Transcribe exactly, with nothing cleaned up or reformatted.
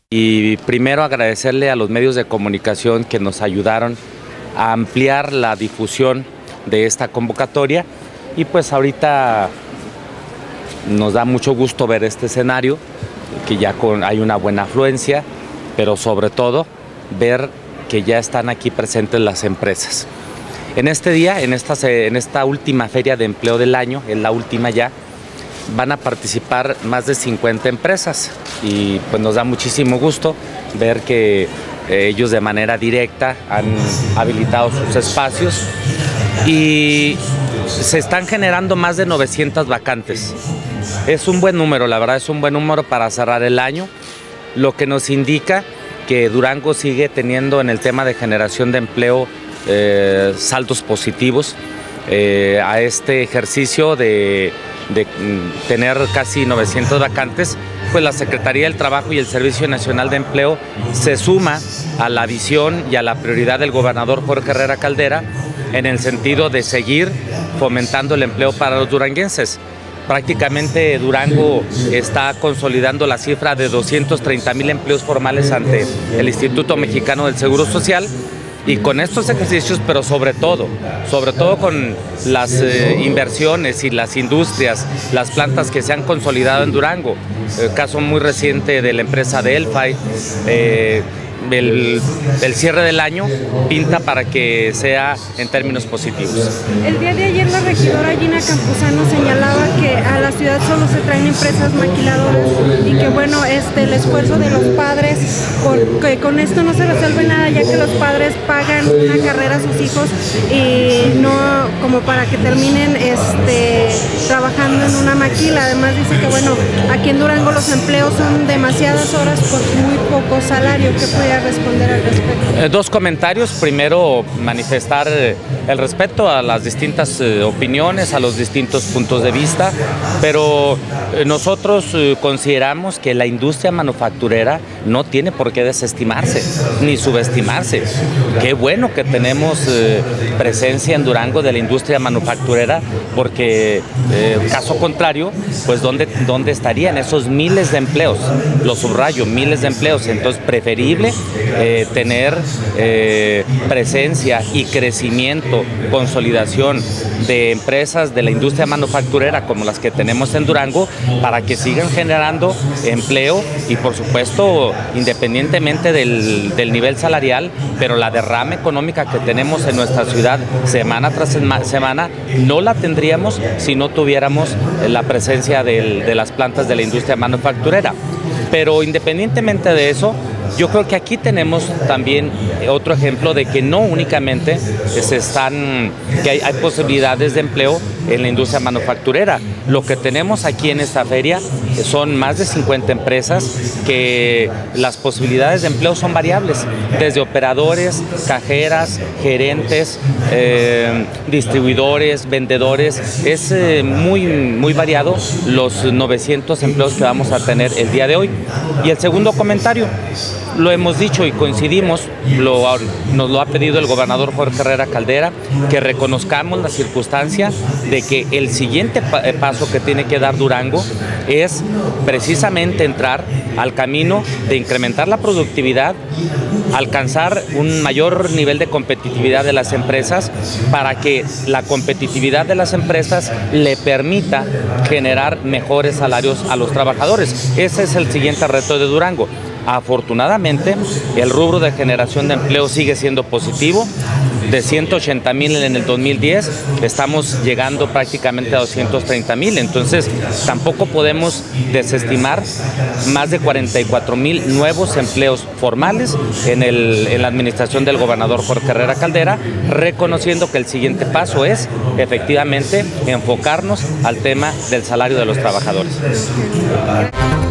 Y primero agradecerle a los medios de comunicación que nos ayudaron a ampliar la difusión de esta convocatoria, y pues ahorita nos da mucho gusto ver este escenario, que ya con, hay una buena afluencia, pero sobre todo ver que ya están aquí presentes las empresas. En este día, en esta, en esta última feria de empleo del año, en la última ya, van a participar más de cincuenta empresas, y pues nos da muchísimo gusto ver que eh, ellos de manera directa han habilitado sus espacios y se están generando más de novecientas vacantes. Es un buen número, la verdad es un buen número para cerrar el año, lo que nos indica que Durango sigue teniendo en el tema de generación de empleo eh, saldos positivos eh, a este ejercicio de de tener casi novecientas vacantes. Pues la Secretaría del Trabajo y el Servicio Nacional de Empleo se suma a la visión y a la prioridad del gobernador Jorge Herrera Caldera en el sentido de seguir fomentando el empleo para los duranguenses. Prácticamente Durango está consolidando la cifra de doscientos treinta mil empleos formales ante el Instituto Mexicano del Seguro Social. Y con estos ejercicios, pero sobre todo, sobre todo con las eh, inversiones y las industrias, las plantas que se han consolidado en Durango, el caso muy reciente de la empresa de Elfay, eh, el, el cierre del año pinta para que sea en términos positivos. El día de ayer la regidora Gina Campuzano señalaba que a la ciudad solo se traen empresas maquiladoras y que bueno, este, el esfuerzo de los padres, porque con esto no se resuelve nada, ya que los padres pagan una carrera a sus hijos y no como para que terminen este, trabajando en una maquila. Además dice que bueno, aquí en Durango los empleos son demasiadas horas por muy poco salario. ¿Qué puede responder al respecto? Eh, dos comentarios. Primero, manifestar eh, el respeto a las distintas eh, opiniones, a los distintos puntos de vista, pero eh, nosotros eh, consideramos que la industria manufacturera no tiene por qué desestimarse ni subestimarse. Qué bueno que tenemos eh, presencia en Durango de la industria manufacturera, porque eh, caso contrario, pues ¿dónde, dónde estarían esos miles de empleos? Lo subrayo, miles de empleos. Entonces, preferible Eh, tener eh, presencia y crecimiento, consolidación de empresas de la industria manufacturera como las que tenemos en Durango, para que sigan generando empleo y por supuesto independientemente del, del nivel salarial, pero la derrama económica que tenemos en nuestra ciudad semana tras semana no la tendríamos si no tuviéramos la presencia del, de las plantas de la industria manufacturera. Pero independientemente de eso, yo creo que aquí tenemos también otro ejemplo de que no únicamente se están, que hay, hay posibilidades de empleo en la industria manufacturera. Lo que tenemos aquí en esta feria son más de cincuenta empresas que las posibilidades de empleo son variables, desde operadores, cajeras, gerentes, eh, distribuidores, vendedores. Es eh, muy, muy variado los novecientos empleos que vamos a tener el día de hoy. Y el segundo comentario, lo hemos dicho y coincidimos, lo, nos lo ha pedido el gobernador Jorge Herrera Caldera, que reconozcamos la circunstancia de que el siguiente pa paso que tiene que dar Durango es precisamente entrar al camino de incrementar la productividad, alcanzar un mayor nivel de competitividad de las empresas, para que la competitividad de las empresas le permita generar mejores salarios a los trabajadores. Ese es el siguiente reto de Durango. Afortunadamente, el rubro de generación de empleo sigue siendo positivo. De ciento ochenta mil en el dos mil diez, estamos llegando prácticamente a doscientos treinta mil. Entonces, tampoco podemos desestimar más de cuarenta y cuatro mil nuevos empleos formales en, el, en la administración del gobernador Jorge Herrera Caldera, reconociendo que el siguiente paso es, efectivamente, enfocarnos al tema del salario de los trabajadores.